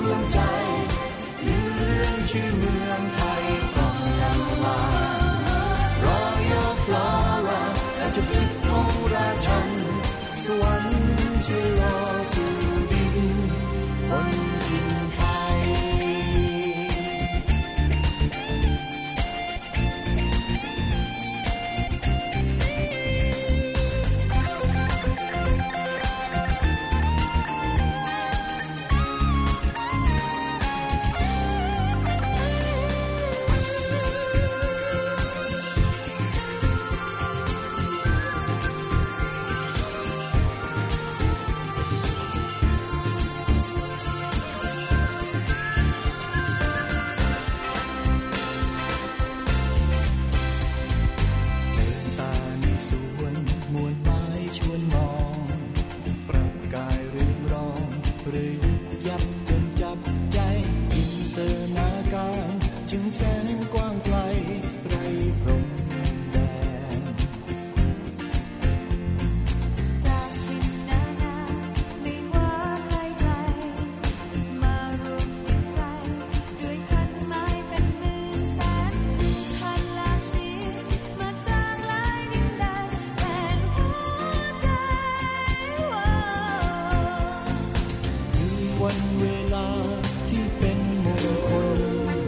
วมใจลือเรื่องชื่อเมืองไทยกองยังมา Royal Flora ราชพฤกษ์ของราชันสวรรค์ช่วยรอสู่ดินบนถิ่นไทยแสนกว้างไกลไร้พรมแดนจากถิ่นนานาไม่ว่าใครๆมารวมจิตใจด้วยพันไม้เป็นหมื่นแสนพันหลากสีมาจากหลายดินแดนแผ่นหัวใจคือวันเวลาที่เป็นมงคล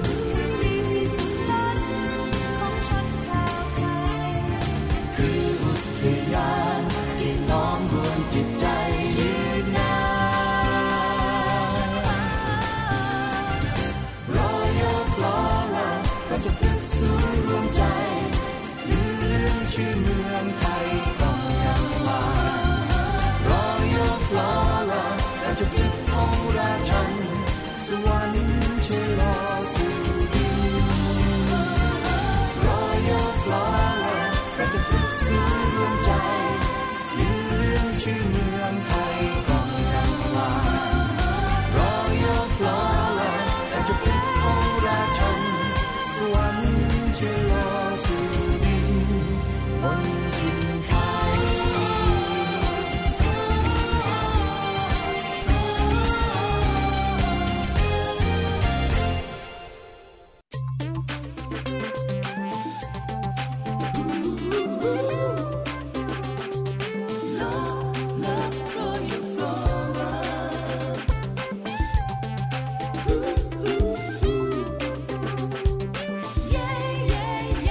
จิตใจยืนนาน Royal Flora ราชพฤกษ์ศูนย์รวมใจลือเรื่องชื่อเมืองไทยกองยังมา Royal Flora ราชพฤกษ์ของราชันสวรรค์ช่วยรอสู่ดิน Royal Flora ราชพฤกษ์ศูนย์รวมใจชื่อเมืองไทยกองยังมา Royal Flora ราชพฤกษ์ของราชันสวรรค์ช่วยรอสู่ดินบนถิ่นไทยเ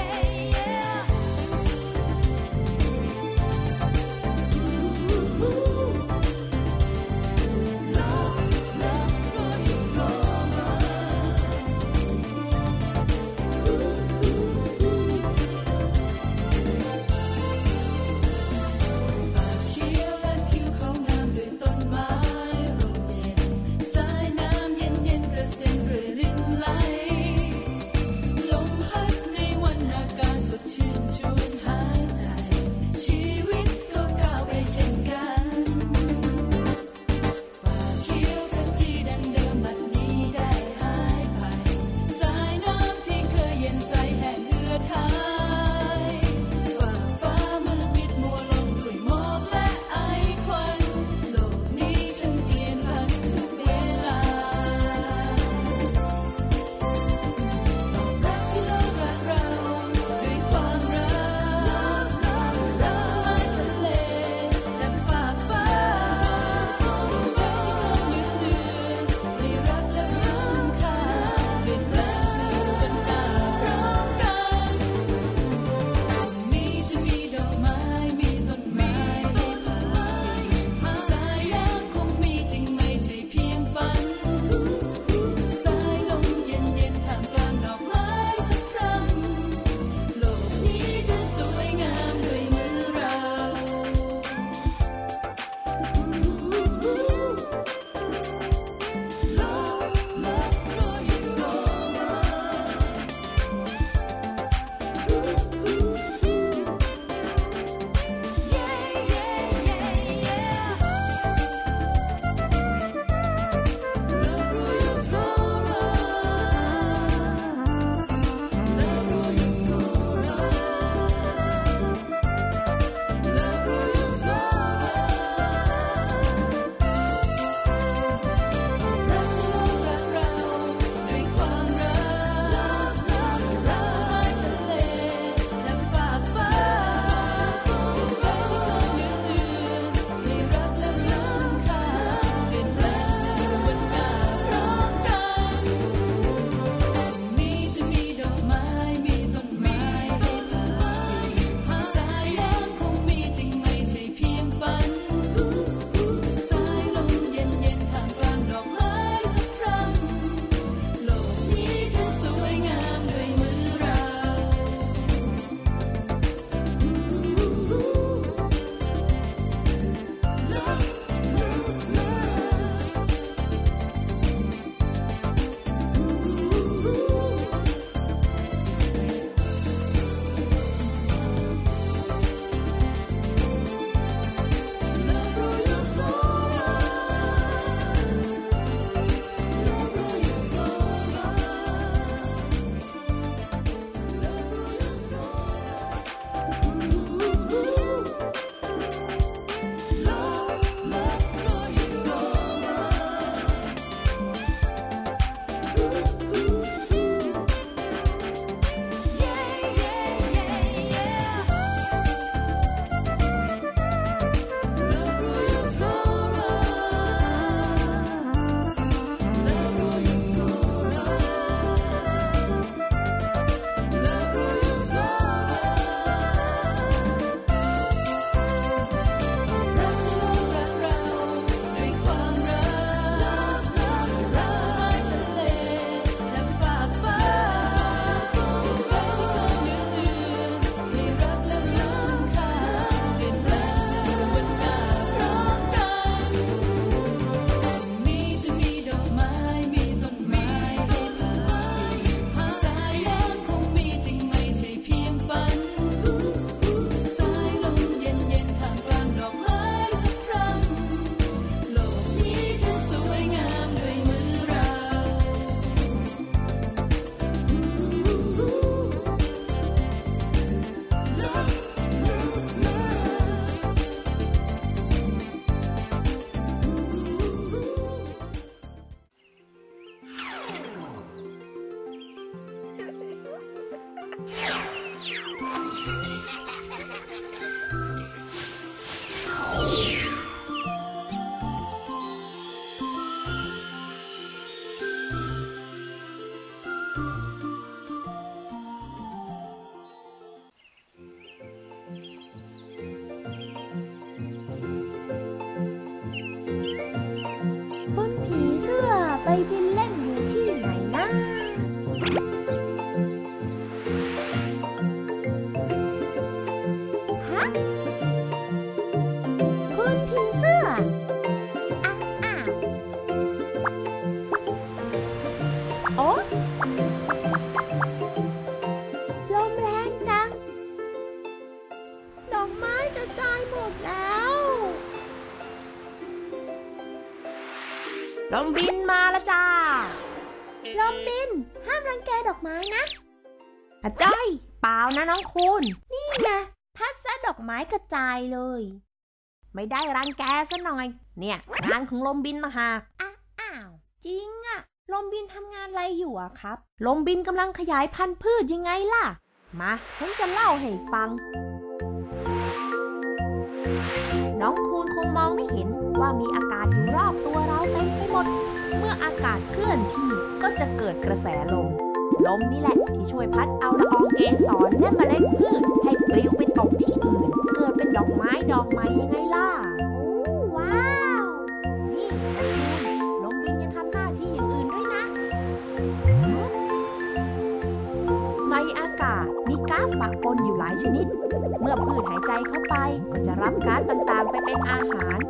ลมบินห้ามรังแกดอกไม้นะจ้อยเปล่านะน้องคุณนี่ไงพัดซะดอกไม้กระจายเลยไม่ได้รังแกซะหน่อยเนี่ยงานของลมบินนะฮะอ้าวจริงอะลมบินทำงานอะไรอยู่อะครับลมบินกำลังขยายพันธุ์พืชยังไงล่ะมาฉันจะเล่าให้ฟังน้องคูณคงมองไม่เห็นว่ามีอากาศอยู่รอบตัวเราเต็มไปหมดเมื่ออากาศเคลื่อนที่ก็จะเกิดกระแสลมนี่แหละที่ช่วยพัดเอาละอองเกสรและเมล็ดพืชให้ปลิวไปตกที่อื่นเกิดเป็นดอกไม้ดอกไม้ยังไงล่ะโอ้ว้าวนี่ลมบินยังทำหน้าที่อย่างอื่นด้วยนะในอากาศมีก๊าซปะปนอยู่หลายชนิดเมื่อพืชหายใจเข้าไปก็จะรับก๊าซต่างๆไปเป็นอาหาร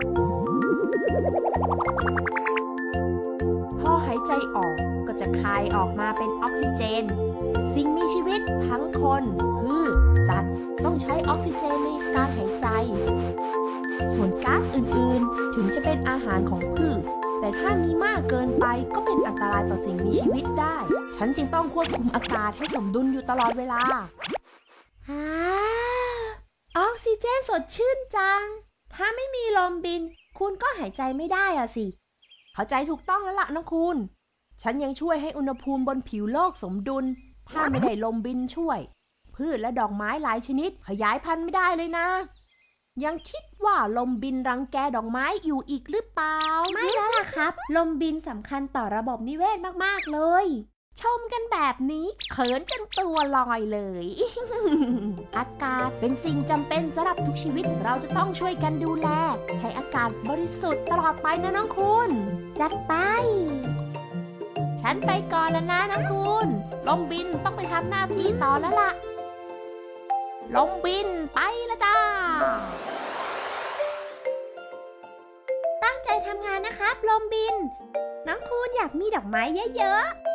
พอหายใจออกก็จะคายออกมาเป็นออกซิเจนสิ่งมีชีวิตทั้งคนพืชสัตว์ต้องใช้ออกซิเจนในการหายใจส่วนก๊าซอื่นๆถึงจะเป็นอาหารของพืชแต่ถ้ามีมากเกินไปก็เป็นอันตรายต่อสิ่งมีชีวิตได้ฉันจึงต้องควบคุมอากาศให้สมดุลอยู่ตลอดเวลาออกซิเจนสดชื่นจังถ้าไม่มีลมบินคุณก็หายใจไม่ได้อะสิเข้าใจถูกต้องแล้วล่ะน้องคุณฉันยังช่วยให้อุณหภูมิบนผิวโลกสมดุลถ้าไม่ได้ลมบินช่วยพืชและดอกไม้หลายชนิดขยายพันธุ์ไม่ได้เลยนะยังคิดว่าลมบินรังแกดอกไม้อยู่อีกหรือเปล่าไม่แล้วล่ะครับลมบินสำคัญต่อระบบนิเวศมากๆเลยชมกันแบบนี้เขินจนตัวลอยเลย อากาศเป็นสิ่งจำเป็นสำหรับทุกชีวิตเราจะต้องช่วยกันดูแลให้อากาศบริสุทธิ์ตลอดไปนะน้องคุณจัดไปฉันไปก่อนแล้วนะน้องคุณลมบินต้องไปทำหน้าที่ต่อแล้วล่ะลมบินไปแล้วจ้าตั้งใจทำงานนะครับลมบินน้องคุณอยากมีดอกไม้เยอะๆ